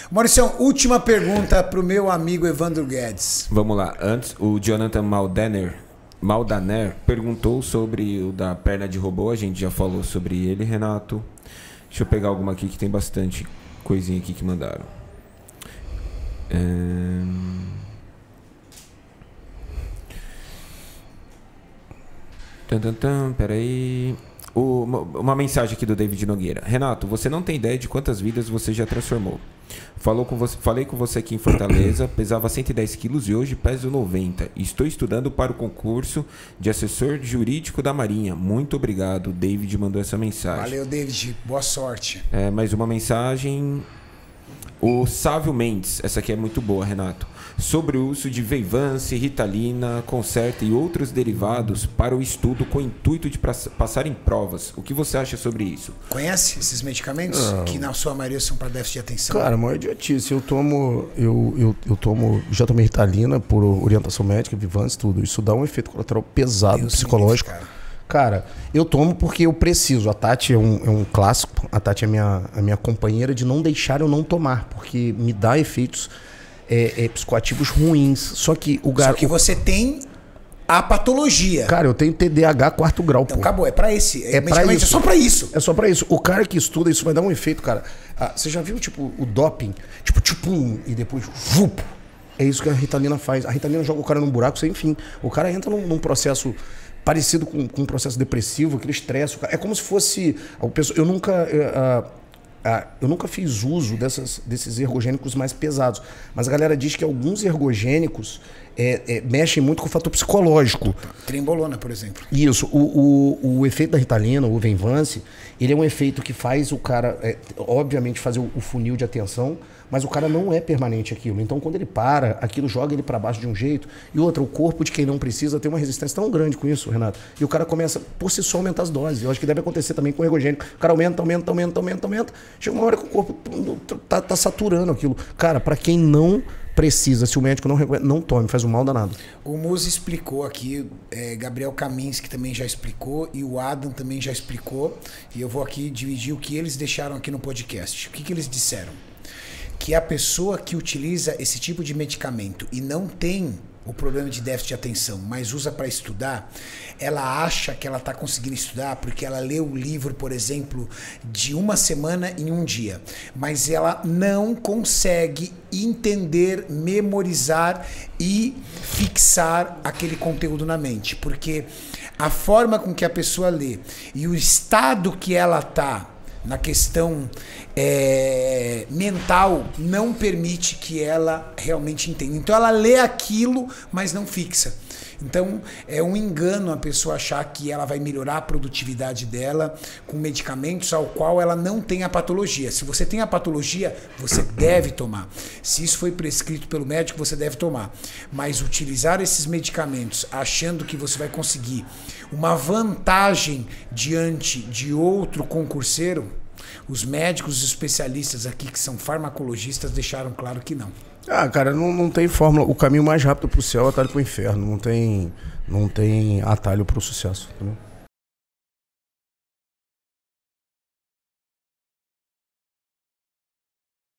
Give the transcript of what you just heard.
Mauricião, última pergunta pro meu amigo Evandro Guedes. Vamos lá. Antes, o Jonathan Maldaner perguntou sobre o da perna de robô. A gente já falou sobre ele, Renato. Deixa eu pegar alguma aqui que tem bastante coisinha aqui que mandaram. Peraí. Uma mensagem aqui do David Nogueira. Renato, você não tem ideia de quantas vidas você já transformou. Falei com você aqui em Fortaleza, pesava 110 quilos e hoje peso 90. Estou estudando para o concurso de assessor jurídico da Marinha. Muito obrigado. David mandou essa mensagem. Valeu, David. Boa sorte. Mais uma mensagem. O Sávio Mendes, essa aqui é muito boa, Renato. Sobre o uso de Veivance, Ritalina, Concerta e outros derivados para o estudo com o intuito de passar em provas. O que você acha sobre isso? Conhece esses medicamentos que na sua maioria são para déficit de atenção? Cara, maior idiotice. Eu já tomei Ritalina por orientação médica, Veivance, tudo. Isso dá um efeito colateral pesado, psicológico. Cara, eu tomo porque eu preciso. A Tati é um clássico. A Tati é a minha companheira de não deixar eu não tomar, porque me dá efeitos psicoativos ruins. Só que Só que você tem a patologia. Cara, eu tenho TDAH 4º grau. Então acabou, é pra esse. É pra isso. É só pra isso. É só pra isso. O cara que estuda isso vai dar um efeito, cara. Você já viu, tipo, o doping? Tipo, e depois, vup. É isso que a Ritalina faz. A Ritalina joga o cara num buraco sem fim. O cara entra num processo parecido com um processo depressivo, aquele estresse. É como se fosse... Eu nunca fiz uso desses ergogênicos mais pesados. Mas a galera diz que alguns ergogênicos mexem muito com o fator psicológico. Trembolona, por exemplo. Isso. O efeito da Ritalina, o Veivance, ele é um efeito que faz o cara, obviamente, fazer o funil de atenção, mas o cara não é permanente aquilo. Então, quando ele para, aquilo joga ele para baixo de um jeito. E outra, o corpo de quem não precisa tem uma resistência tão grande com isso, Renato. E o cara começa, por si só, a aumentar as doses. Eu acho que deve acontecer também com o ergogênico. O cara aumenta. Chega uma hora que o corpo tá saturando aquilo. Cara, para quem não precisa, se o médico não reconhece, não tome, faz um mal danado. O Muzi explicou aqui, Gabriel Kaminski também já explicou e o Adam também já explicou. E eu vou aqui dividir o que eles deixaram aqui no podcast. O que eles disseram? Que a pessoa que utiliza esse tipo de medicamento e não tem o problema de déficit de atenção, mas usa para estudar, ela acha que ela está conseguindo estudar porque ela leu o livro, por exemplo, de uma semana em um dia, mas ela não consegue entender, memorizar e fixar aquele conteúdo na mente, porque a forma com que a pessoa lê e o estado que ela está na questão mental não permite que ela realmente entenda. Então ela lê aquilo, mas não fixa. Então é um engano a pessoa achar que ela vai melhorar a produtividade dela com medicamentos ao qual ela não tem a patologia. Se você tem a patologia, você deve tomar. Se isso foi prescrito pelo médico, você deve tomar. Mas utilizar esses medicamentos achando que você vai conseguir uma vantagem diante de outro concurseiro, os médicos e especialistas aqui que são farmacologistas deixaram claro que não. Cara, não tem fórmula. O caminho mais rápido pro céu é atalho pro inferno. Não tem atalho pro sucesso, entendeu?